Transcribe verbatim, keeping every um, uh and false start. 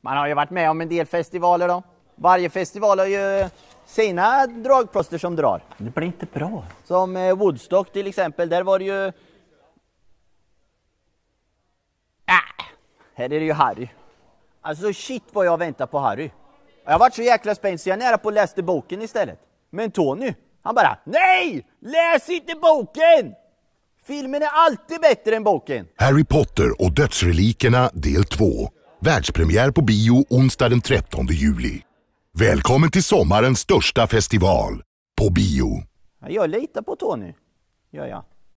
Man har ju varit med om en del festivaler då. Varje festival har ju sina dragplåster som drar. Det blir inte bra. Som eh, Woodstock till exempel, där var det ju... Äh, här är det ju Harry. Alltså shit vad jag väntar på Harry. Jag har varit så jäkla spänd så jag nära på läste boken istället. Men Tony, han bara, nej! Läs inte boken! Filmen är alltid bättre än boken. Harry Potter och dödsrelikerna del två. Världspremiär på bio onsdag den trettonde juli. Välkommen till sommarens största festival. På bio. Jag litar på Tony. Gör jag.